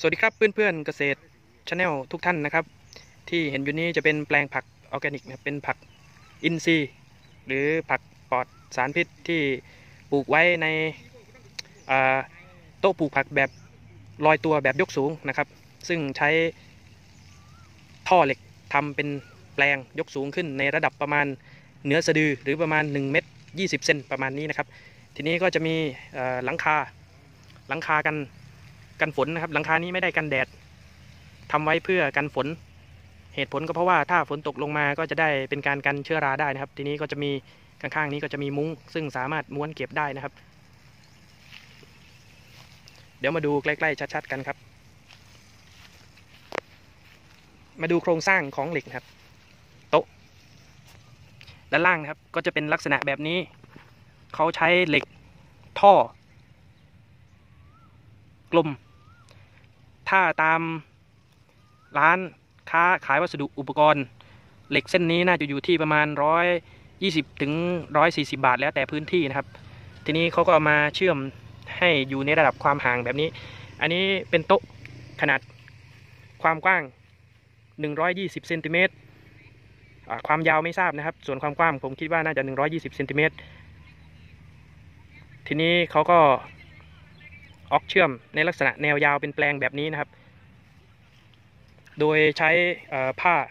สวัสดีครับเพื่อนๆเกษตรชาแนลทุกท่านนะครับที่เห็นอยู่นี้จะเป็นแปลงผักออร์แกนิกนะเป็นผักอินทรีย์หรือผักปลอดสารพิษที่ปลูกไว้ในโต๊ะปลูกผักแบบลอยตัวแบบยกสูงนะครับซึ่งใช้ท่อเหล็กทำเป็นแปลงยกสูงขึ้นในระดับประมาณเหนือสะดือหรือประมาณ1 เมตร 20 เซนประมาณนี้นะครับทีนี้ก็จะมีหลังคากันฝนนะครับหลังคานี้ไม่ได้กันแดดทำไว้เพื่อกันฝนเหตุผลก็เพราะว่าถ้าฝนตกลงมาก็จะได้เป็นการกันเชื้อราได้นะครับทีนี้ก็จะมีข้างๆนี้ก็จะมีมุ้งซึ่งสามารถม้วนเก็บได้นะครับเดี๋ยวมาดูใกล้ๆชัดๆกันครับมาดูโครงสร้างของเหล็กครับโต๊ะด้านล่างนะครับก็จะเป็นลักษณะแบบนี้เขาใช้เหล็กท่อกลมถ้าตามร้านค้าขายวัสดุอุปกรณ์เหล็กเส้นนี้น่าจะอยู่ที่ประมาณ120 ถึง 140 บาทแล้วแต่พื้นที่นะครับทีนี้เขาก็เอามาเชื่อมให้อยู่ในระดับความห่างแบบนี้อันนี้เป็นโต๊ะขนาดความกว้าง120 เซนติเมตรความยาวไม่ทราบนะครับส่วนความกว้างผมคิดว่าน่าจะ120 เซนติเมตรทีนี้เขาก็ออกเชื่อมในลักษณะแนวยาวเป็นแปลงแบบนี้นะครับโดยใช้ผ้า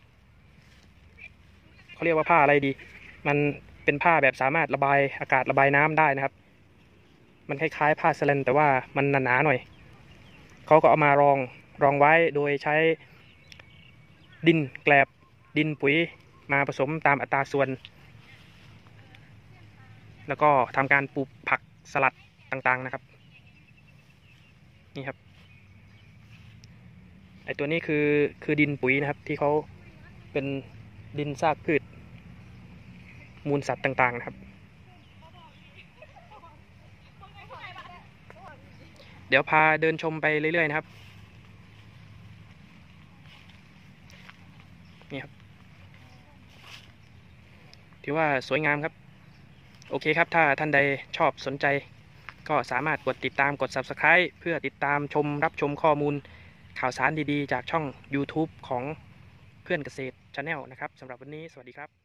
เขาเรียกว่าผ้าอะไรดีมันเป็นผ้าแบบสามารถระบายอากาศระบายน้ำได้นะครับมันคล้ายๆผ้าสแลนแต่ว่ามันหนาๆหน่อยเขาก็เอามารองไว้โดยใช้ดินแกลบดินปุ๋ยมาผสมตามอัตราส่วนแล้วก็ทำการปลูกผักสลัดต่างๆนะครับนี่ครับไอตัวนี้คือดินปุ๋ยนะครับที่เขาเป็นดินซากพืชมูลสัตว์ต่างๆนะครับเดี๋ยวพาเดินชมไปเรื่อยๆนะครับนี่ครับถือว่าสวยงามครับโอเคครับถ้าท่านใดชอบสนใจก็สามารถกดติดตามกด Subscribe เพื่อติดตามรับชมข้อมูลข่าวสารดีๆจากช่อง YouTube ของเพื่อนเกษตร Channel นะครับสำหรับวันนี้สวัสดีครับ